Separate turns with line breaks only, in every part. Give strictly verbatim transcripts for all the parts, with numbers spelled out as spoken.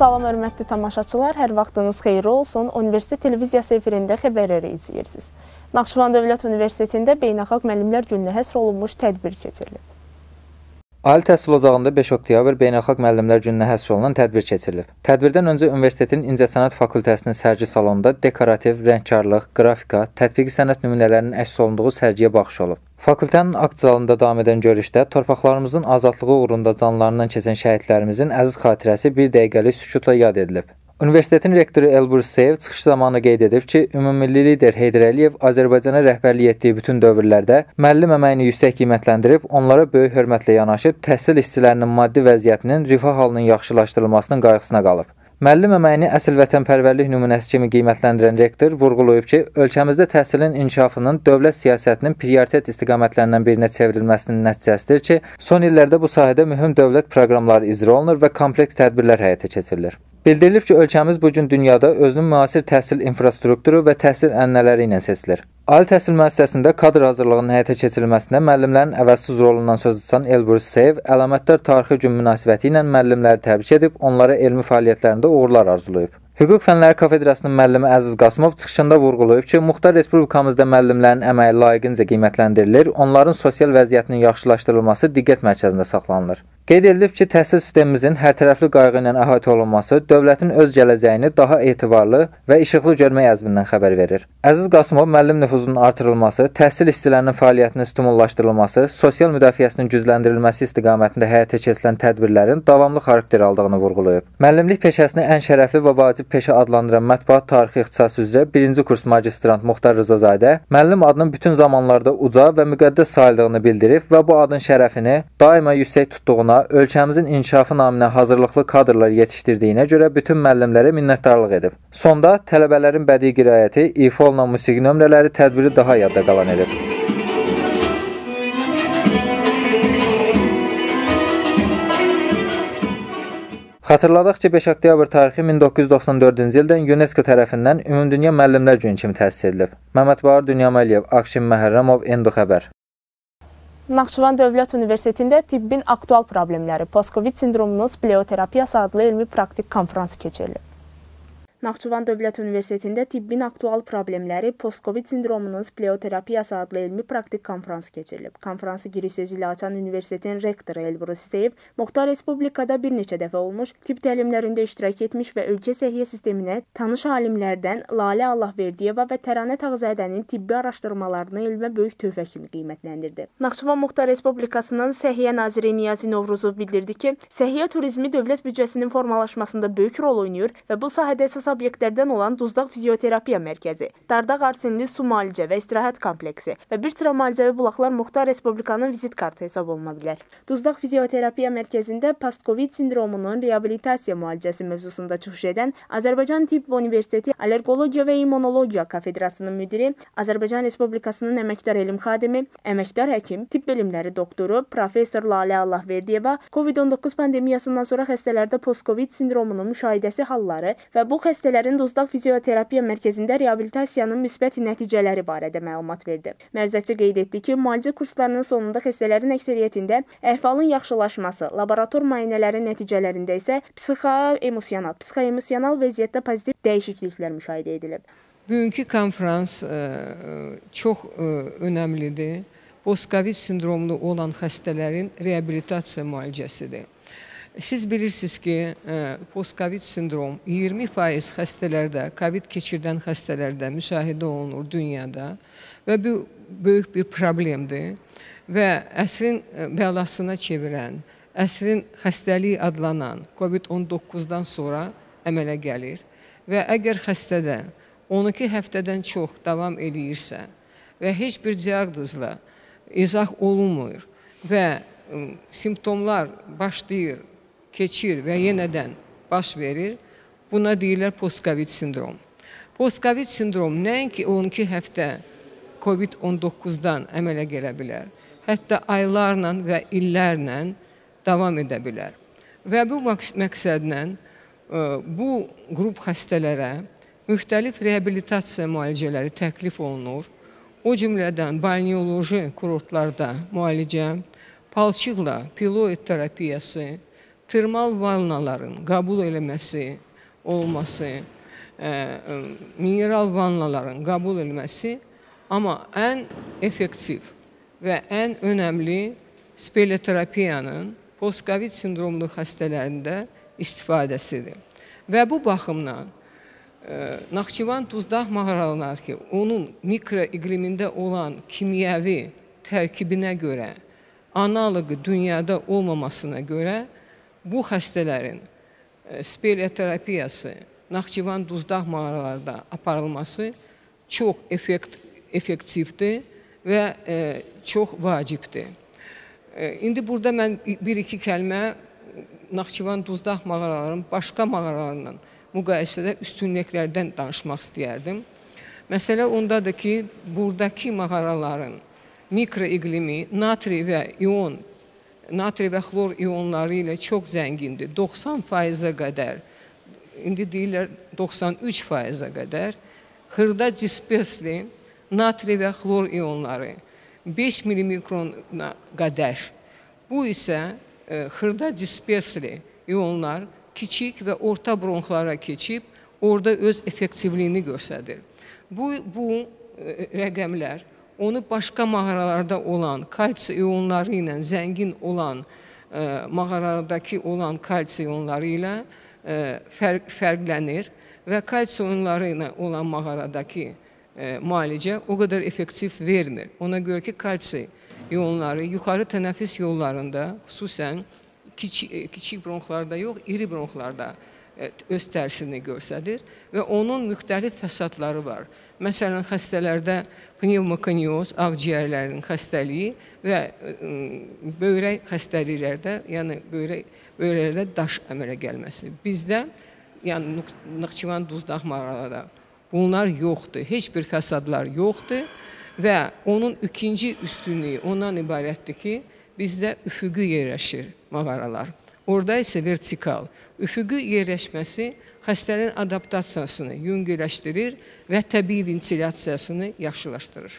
Salam, hörmətli tamaşaçılar, hər vaxtınız xeyirli olsun. Universitet televiziyası efirində xəbərləri izləyirsiniz. Naxçıvan Dövlət Universitetində Beynəlxalq Müəllimlər Gününə həsr olunmuş tədbir keçirilib.
Ali təhsil ocağında beş oktyabr Beynəlxalq Müəllimlər Gününə həsr olunan tədbir keçirilib. Tədbirdən öncə Universitetin İncəsənət Fakültəsinin sərgi salonunda dekorativ, rəngkarlıq, qrafika, tətbiqi sənət nümunələrinin əks olunduğu sərgiyə baxış olub. Fakültənin akt zalında davam edən görüşdə torpaqlarımızın azadlığı uğrunda canlarından keçən şəhidlərimizin əziz xatirəsi bir dəqiqəlik sükutla yad edilib. Universitetin rektoru Elbrus Seyev çıxış zamanı qeyd edib ki, ümummilli lider Heydər Əliyev Azərbaycana rəhbərlik etdiyi bütün dövrlərdə müəllim əməyini yüksək qiymətləndirib, onlara böyük hörmətlə yanaşıb, təhsil işçilərinin maddi vəziyyətinin, rifah halının yaxşılaşdırılmasının qayğısına qalıb. Müəllim əməyini əsl vətənpərvərlik nümunəsi kimi qiymətləndirən rektor vurğulayıb ki, ölkəmizdə təhsilin inkişafının dövlət siyasətinin prioritet istiqamətlərindən birinə çevrilməsinin nəticəsidir ki, son illərdə bu sahədə mühüm dövlət proqramları icra olunur və kompleks tədbirlər həyata keçirilir. Bildirilib ki, ölkəmiz bugün dünyada özünün müasir təhsil infrastrukturu və təhsil ənənələri ilə seçilir. Ali təhsil müəssisəsində kadr hazırlığının həyata keçirilməsində müəllimlərin əvəzsiz rolundan söz açan Elbrus Seyev əlamətdar tarixi gün münasibəti ilə müəllimləri təbrik edib, onlara elmi fəaliyyətlərində uğurlar arzulayıb. Hüquq Fənləri Kafedrasının müəllimi Əziz Qasımov çıxışında vurğulayıb ki, Muxtar Respublikamızda müəllimlərin əməyi layiqincə qiymətləndirilir, onların sosial vəziyyətinin yaxşılaşdırılması diqqət mərkəzində saxlanılır. Qeyd edilib ki, təhsil sistemimizin hərtərəfli qayğı ilə əhatə olunması dövlətin öz gələcəyini daha etibarlı və işıqlı görmək əzmindən xəbər verir. Əziz Qasımov müəllim nüfuzunun artırılması, təhsil işçilərinin fəaliyyətinin stimullaşdırılması, sosial müdafiəsinin gücləndirilməsi istiqamətində həyata keçirilən tədbirlərin davamlı xarakter aldığını vurğulayıb. Müəllimlik peşəsini ən şərəfli və vacib peşə adlandıran mətbuat tarixi ixtisası üzrə birinci kurs magistrant Muxtar Rızazadə müəllim adının bütün zamanlarda uca və müqəddəs sayıldığını bildirib və bu adın şərəfini daima yüksək tutduğuna, ölkəmizin inkişafı naminə hazırlıqlı kadrlar yetişdirdiyinə görə bütün müəllimlərə minnətdarlıq edib. Sonda tələbələrin bədii qiraəti, ifa olunan musiqi nömrələri tədbiri daha yadda qalan edib. Xatırladaq ki, beş oktyabr tarixi min doqquz yüz doxsan dördüncü ildən UNESCO tərəfindən Ümumdünya Müəllimlər Günü kimi təsis edilib. Məmməd Bahar Dünyaməlliyev, Akşin Məhərrəmov, Endo Xəbər.
Naxçıvan Dövlət Universitetində tibbin aktual problemləri, post-Covid sindromunun spleoterapiyası adlı elmi praktik konfrans keçirilib. Naxçıvan Dövlət Universitetində tibbin aktual problemləri, post-Covid sindromunun spleoterapiyası adlı elmi praktik konfrans keçirilib. Konfransı giriş sözü ilə açan universitetin rektoru Elbrus Seyev, Muxtar Respublikada bir neçə dəfə olmuş, tibb təlimlərində iştirak etmiş və ölkə səhiyyə sisteminə tanış alimlərdən Lalə Allahverdiyeva və Təranə Tağzadənin tibbi araşdırmalarını elmə böyük töhfə kimi qiymətləndirdi. Naxçıvan Muxtar Respublikasının Səhiyyə naziri Niyazi Novruzov bildirdi ki, səhiyyə turizmi dövlət büdcəsinin formalaşmasında böyük rol oynayır və bu sahədə əsas obyektlərdən olan Duzdaq Fizioterapiya Mərkəzi, Dardaq Arsenli Su Müalicə və İstirahət Kompleksi və bir sıra müalicəvi bulaqlar Muxtar Respublikanın vizit kartı hesab oluna bilər. Duzdaq Fizioterapiya Mərkəzində post-Covid sindromunun reabilitasiya müalicəsi mövzusunda çıxış edən Azərbaycan Tibb Universiteti Allergologiya və İmmunologiya Kafedrasının müdiri, Azərbaycan Respublikasının əməkdar elm xadimi, əməkdar həkim, tibb elmləri doktoru, professor Lalə Allahverdiyeva Covid on doqquz pandemiyasından sonra xəstələrdə post-Covid sindromunun müşahidəsi halları və bu xəstələrin Duzdaq Fizioterapiya Mərkəzində reabilitasiyanın müsbət nəticələri barədə məlumat verdi. Mərzəçi qeyd etdi ki, müalicə kurslarının sonunda xəstələrin əksəriyyətində əhvalın yaxşılaşması, laborator müayinələrin nəticələrində isə psixoemosional, psixoemosional vəziyyətdə pozitiv dəyişikliklər müşahidə edilib.
Bugünkü konfrans çox önəmlidir. Post-Covid sindromlu olan xəstələrin reabilitasiya müalicəsidir. Siz bilirsiniz ki, post-Covid sindrom iyirmi faiz xəstələrdə, Covid keçirdən xəstələrdə müşahidə olunur dünyada və bu böyük bir problemdir və əsrin bəlasına çevirən, əsrin xəstəliyi adlanan Covid on doqquzdan sonra əmələ gəlir və əgər xəstədə on iki həftədən çox davam edirsə və heç bir diaqnozla izah olunmur və simptomlar başlayır, keçir və yenədən baş verir, buna deyirlər post-Covid sindrom. Post-Covid sindrom nəinki on iki həftə Covid on doqquzdan əmələ gələ bilər, hətta aylarla və illərlə davam edə bilər. Və bu məqsədlə bu qrup xəstələrə müxtəlif reabilitasiya müalicələri təklif olunur. O cümlədən balneoloji kurortlarda müalicə, palçıqla piloid terapiyası, termal vannaların qəbul eləməsi, olması, mineral vannaların qəbul edilməsi, amma ən effektiv və ən önəmli speleoterapiyanın post-Covid sindromlu xəstələrində istifadəsidir. Və bu baxımdan Naxçıvan Duzdağ mağaralarına ki, onun mikroiqlimində olan kimyəvi tərkibinə görə, analoqu dünyada olmamasına görə bu xəstələrin speleoterapiyası Naxçıvan Duzdağ mağaralarda aparılması çox effekt, effektivdir və e, çox vacibdir. E, indi burada mən bir-iki kəlmə Naxçıvan Duzdağ mağaralarının başqa mağaralarla müqayisədə üstünlüklərdən danışmaq istəyərdim. Məsələ ondadır ki, buradakı mağaraların mikroiqlimi natri və ion, natri və xlor ionları ilə çox zəngindir. doxsan faizə qədər, indi deyirlər doxsan üç faizə qədər xırda dispersli natri və xlor ionları beş milimikrona qədər. Bu isə e, xırda dispersli ionlar kiçik və orta bronxlara keçib orada öz effektivliyini göstərir. Bu, bu e, rəqəmlər onu başqa mağaralarda olan kalsi ionları ilə zəngin olan e, mağaralardakı olan kalsi ionları ilə e, fərq, fərqlənir və kalsi ionları ilə olan mağaradakı e, müalicə o qədər effektiv vermir. Ona görə ki, kalsi ionları yuxarı tənəffüs yollarında, xüsusən kiçik, kiçik bronxlarda yox, iri bronxlarda e, öz təsirini göstərir və onun müxtəlif fəsadları var. Məsələn, xəstələrdə pnevmokonioz, ağciyərlərin xəstəliyi və böyrək xəstəliklərdə, yəni böyrək, böyrəklərdə daş əmələ gəlməsi. Bizdə, yəni Naxçıvan Duzdağ mağaralarda bunlar yoxdur, heç bir fəsadlar yoxdur və onun ikinci üstünlüyü ondan ibarətdir ki, bizdə üfüqi yerləşir mağaralar. Orada isə vertikal. Üfüqi yerləşməsi xəstənin adaptasiyasını yüngülləşdirir və təbii ventilyasiyasını yaxşılaşdırır.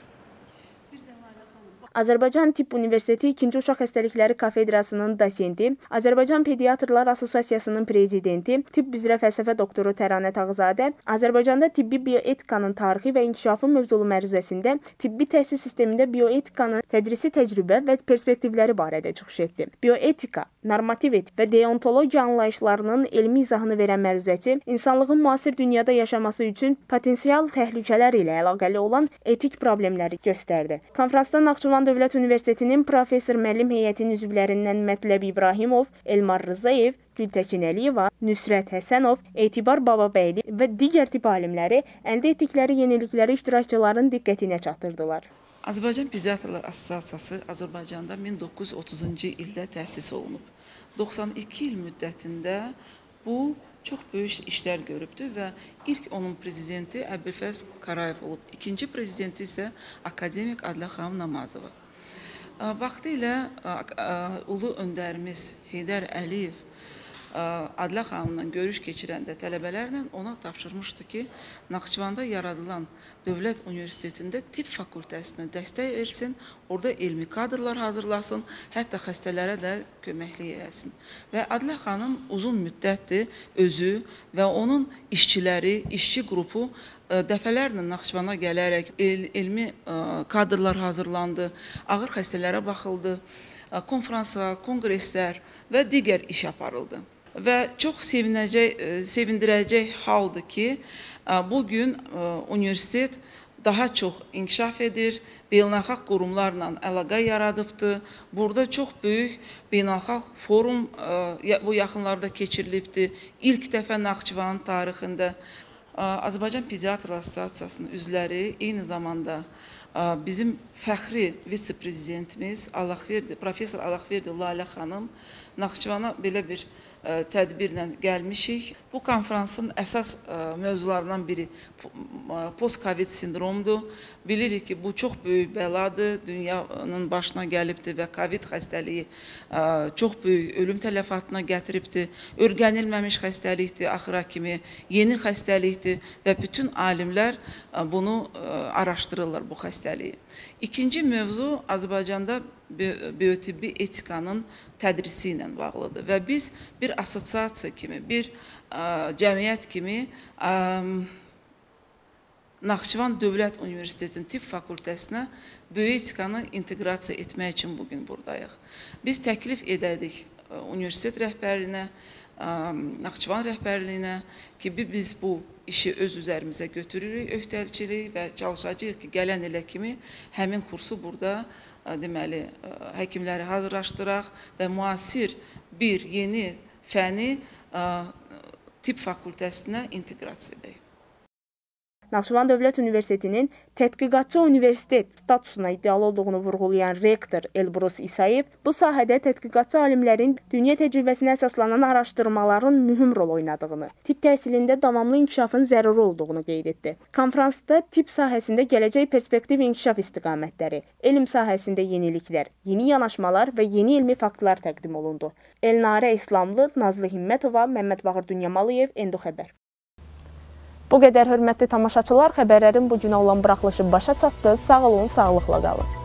Azərbaycan Tibb Universiteti ikinci Uşaq Xəstəlikləri Kafedrasının dosenti, Azərbaycan Pediatrlar Assosiasiyasının prezidenti, tibb üzrə fəlsəfə doktoru Təranə Tağızadə Azərbaycanda tibbi bioetikanın tarixi və inkişafı mövzulu məruzəsində tibbi təhsil sistemində bioetikanın tədrisi təcrübə və perspektivləri barədə çıxış etdi. Bioetika, normativ etik və deontologiya anlayışlarının elmi izahını verən məruzəçi, insanlığın müasir dünyada yaşaması üçün potensial təhlükələr ilə əlaqəli olan etik problemləri göstərdi. Konfransda Naxçıvan Dövlət Universitetinin professor müəllim heyətinin üzvlərindən Mətləb İbrahimov, Elmar Rzayev, Gültəkin Əliyeva, Nüsrət Həsənov, Etibar Bababəyli və digər tibb alimləri əldə etdikləri yenilikləri iştirakçıların diqqətinə çatdırdılar.
Azərbaycan Pediatrlar Assosiasiyası Azərbaycanda min doqquz yüz otuzuncu ildə təsis olunub. doxsan iki il müddətində bu çox böyük işlər görübdür və ilk onun prezidenti Əbülfəz Karayev olub. İkinci prezidenti isə akademik Adlə xanım Namazova. Vaxtilə ulu öndərimiz Heydər Əliyev Adlə xanımla görüş keçirəndə tələbələrlə ona tapşırmışdı ki, Naxçıvanda yaradılan Dövlət Universitetində tibb fakültəsinə dəstək versin, orada elmi kadrlar hazırlasın, hətta xəstələrə də köməklik eləsin. Və Adlə xanım uzun müddətdir özü və onun işçiləri, işçi qrupu dəfələrlə Naxçıvana gələrək el, elmi kadrlar hazırlandı, ağır xəstələrə baxıldı, konferanslar, konqreslər və digər iş aparıldı. Və çox sevinəcək, sevindirəcək haldır ki, bugün universitet daha çox inkişaf edir, beynəlxalq qurumlarla əlaqə yaradıbdır. Burada çox böyük beynəlxalq forum bu yaxınlarda keçirilibdir. İlk dəfə Naxçıvanın tarixində Azərbaycan Pediatrlar Assosiasiyasının üzvləri eyni zamanda bizim fəxri vitse-prezidentimiz professor Allahverdi Lalə xanım Naxçıvana belə bir tədbirlə gəlmişik. Bu konferansın əsas mövzularından biri post-Covid sindromudur. Bilirik ki, bu çox böyük bəladır, dünyanın başına gəlibdir və Covid xəstəliyi çox böyük ölüm tələfatına gətiribdir. Öyrənilməmiş xəstəlikdir, axıra kimi yeni xəstəlikdir və bütün alimlər bunu araşdırırlar bu xəstəliyi. İkinci mövzu Azərbaycanda biotibbi etikanın tədrisi ilə bağlıdır və biz bir assosiasiya kimi, bir cəmiyyət kimi Naxçıvan Dövlət Universitetinin Tibb Fakültəsinə bioetikanı inteqrasiya etmək üçün bugün buradayıq. Biz təklif edədik universitet rəhbərliyinə, Naxçıvan rəhbərliyinə ki, biz bu işi öz üzərimizə götürürük, öhdəlikçilik və çalışacağıq ki, gələn ilə kimi həmin kursu burada deməli, həkimləri hazırlaşdıraq və müasir bir yeni fəni tibb fakültəsinə inteqrasiya edək.
Naxçıvan Dövlət Universitetinin tədqiqatçı universitet statusuna iddialı olduğunu vurğulayan rektor Elbrus İsayev bu sahədə tədqiqatçı alimlərin dünya təcrübəsinə əsaslanan araşdırmaların mühüm rol oynadığını, tibb təhsilində davamlı inkişafın zəruri olduğunu qeyd etdi. Konfransda tibb sahəsində gələcək perspektiv inkişaf istiqamətləri, elm sahəsində yeniliklər, yeni yanaşmalar və yeni elmi faktlar təqdim olundu. Elnarə İslamlı, Nazlı Himmətova, Məmməd Bağır Dünyamalıyev, Endo Xəbər. Bu qədər hörmətli tamaşaçılar, xəbərlərin bu günə olan buraxılışı başa çatdı. Sağ olun, sağlıqla qalın.